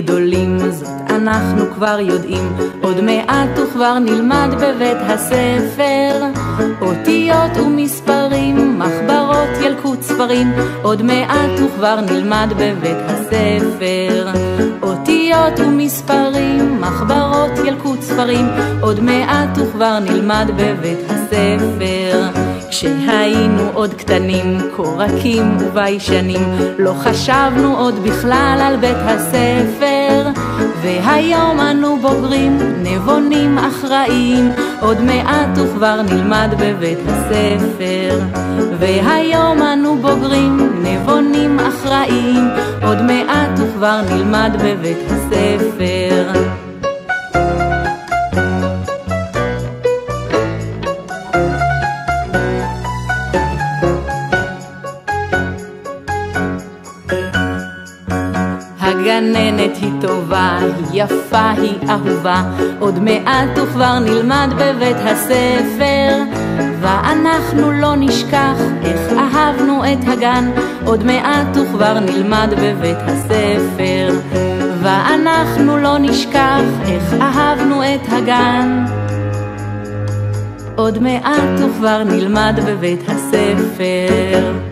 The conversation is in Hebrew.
גדולים, זאת אנחנו כבר יודעים. עוד מעט וכבר נלמד בבית הספר אותיות ומספרים, מחברות, ילקוט, ספרים. עוד מעט וכבר נלמד בבית הספר אותיות ומספרים, מחברות, ילקוט, ספרים. עוד מעט וכבר נלמד בבית הספר. כשהיינו עוד קטנים, קורקים וביישנים, לא חשבנו עוד בכלל על בית הספר. והיום אנו בוגרים, נבונים, אחראים, עוד מעט וכבר נלמד בבית הספר. והיום אנו בוגרים, נבונים, אחראים, עוד מעט וכבר נלמד בבית הספר. הגננת היא טובה, היא יפה, היא אהובה, עוד מעט וכבר נלמד בבית הספר. ואנחנו לא נשכח איך אהבנו את הגן, עוד מעט וכבר נלמד בבית הספר. ואנחנו לא נשכח איך אהבנו את הגן, עוד מעט וכבר נלמד בבית הספר.